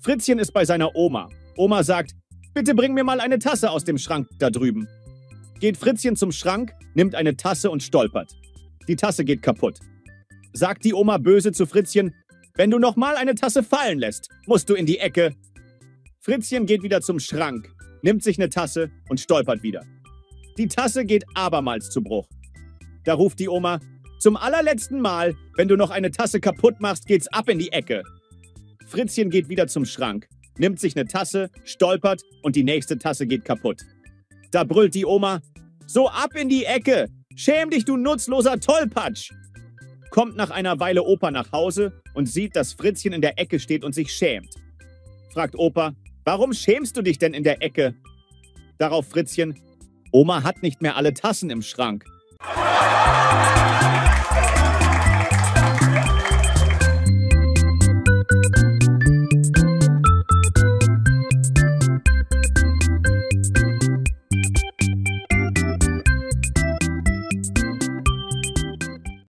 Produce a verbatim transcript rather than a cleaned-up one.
Fritzchen ist bei seiner Oma. Oma sagt, bitte bring mir mal eine Tasse aus dem Schrank da drüben. Geht Fritzchen zum Schrank, nimmt eine Tasse und stolpert. Die Tasse geht kaputt. Sagt die Oma böse zu Fritzchen, wenn du nochmal eine Tasse fallen lässt, musst du in die Ecke. Fritzchen geht wieder zum Schrank, nimmt sich eine Tasse und stolpert wieder. Die Tasse geht abermals zu Bruch. Da ruft die Oma, zum allerletzten Mal, wenn du noch eine Tasse kaputt machst, geht's ab in die Ecke. Fritzchen geht wieder zum Schrank, nimmt sich eine Tasse, stolpert und die nächste Tasse geht kaputt. Da brüllt die Oma, so ab in die Ecke! Schäm dich, du nutzloser Tollpatsch! Kommt nach einer Weile Opa nach Hause und sieht, dass Fritzchen in der Ecke steht und sich schämt. Fragt Opa, warum schämst du dich denn in der Ecke? Darauf Fritzchen, Oma hat nicht mehr alle Tassen im Schrank.